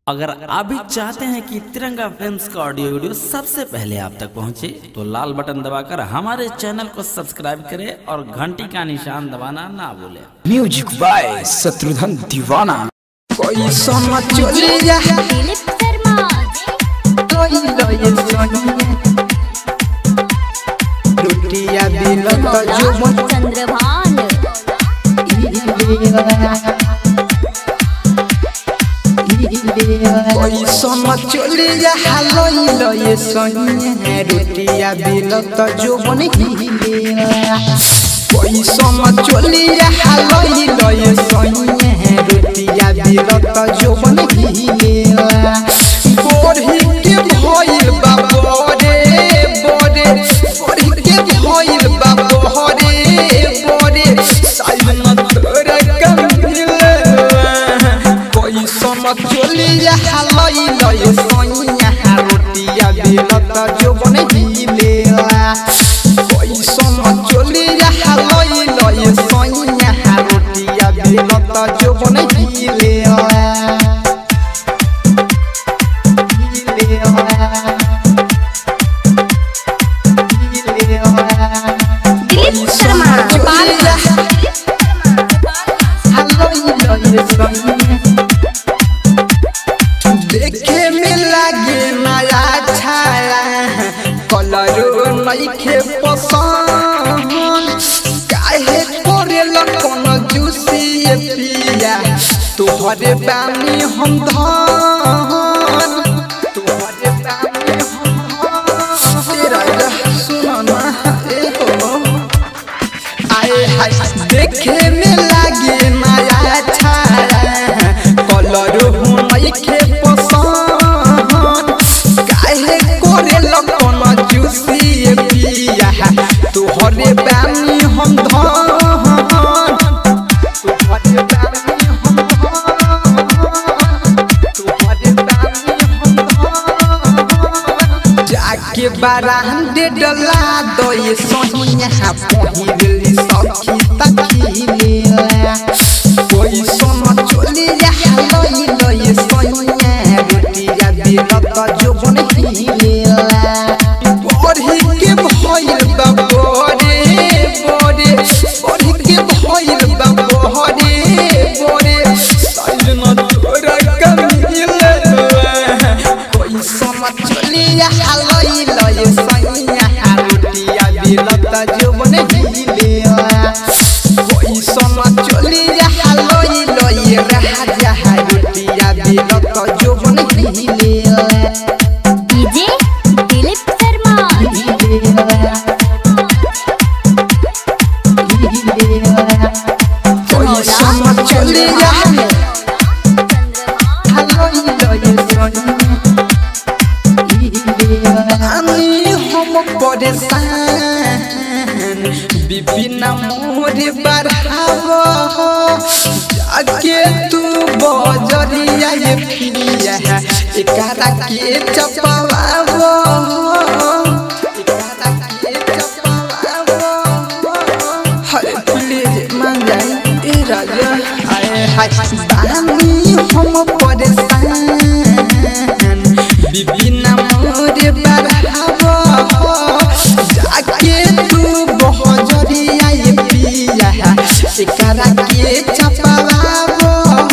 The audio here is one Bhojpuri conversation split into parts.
अगर आप भी चाहते हैं कि तिरंगा फिल्म्स का ऑडियो वीडियो सबसे पहले आप तक पहुंचे, तो लाल बटन दबाकर हमारे चैनल को सब्सक्राइब करें और घंटी का निशान दबाना ना भूलें। म्यूजिक बाय शत्रुघ्न दीवाना। कोई सोना चले जा लुटिया दिल तो जो चंद्रभान कोई सोना चले जा हालो ये सोनिया लुटिया दिल तो जो बन कोई सोना चले जा हालो ये सोनिया लुटिया दिल तो जो बन बोरी के भइल बाबरे बोरे बोरी के भइल बाबरे बोरे साइल तोरा कमिल कोई सोना चले जा हालो ये सोनिया लुटिया दिल तो जो बन कोई सोना चले जा हालो ये सोनिया लुटिया दिल तो जो बन देखे में लागे नया छाया कलर नइखे पसंद काहे करेला कोनो जूसी पिया तोहरे बानी हम धन तोहरे बानी हम तेरा सुना ए हो आए हाय देखे में लागे नया छाया कलर नइखे पसंद काहे करेला कोनो जूसी पिया तोहरे बानी हम धन तोहरे बानी हम धन तोहरे बानी हम धन जाके बरांडे डला दो ये सोनिया पहिरली सखी तखीले कोई सोना चले जा हालो ये सोनिया लुटिया दिल तो जो बन बोरी के भइल बाबरे बोरे बोरी के भइल बाबरे बोरे साइल न तोरा कमिल कोई सोना चले जा हालो ये सोनिया लुटिया दिल तो जो बन कोई सोना चले जा हालो ये राजा लुटिया दिल तो जो बन डीजे दिलीप शर्मा कोई सोना चले जा हालो ये सोनिया हम परेशान विपिन मोरे बढ़ावो जाके तू बजरिया ये पिया एकरा के चपावावो एकरा के चपावावो हरे प्लीज मान जाए ए राजा आए हाय बानी हम परेशान विपिन मोरे बढ़ावो जाके तू बजरिया ये पिया एकरा के चपावावो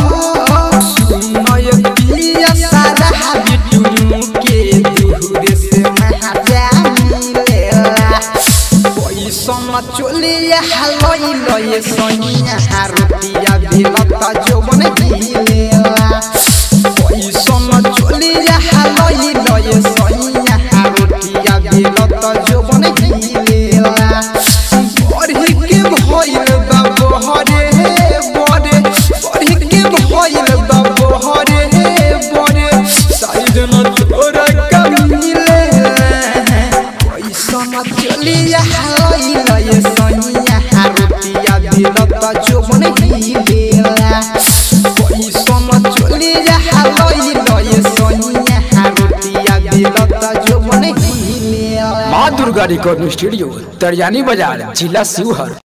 सुनय पिया सारा बिटू के दूर से महाजा मिलेला कोई सोना चले हालो ये सोनिया लुटिया दिल तो जो बन कोई सोना चले हालो ये सोनिया लुटिया दिल तो जो बन बोरी के भइल बाबरे बोरे बोरी के भइल बाबरे बोरे साइड न तोरा कमिल कोई सोना चले हालो ये सोनिया लुटिया दिल तो जो बन कोई सोना चले हालो ये सोनिया लुटिया दिल तो जो बन माँ दुर्गा रिकॉर्डिंग स्टूडियो तरियानी बाजार जिला शिवहर।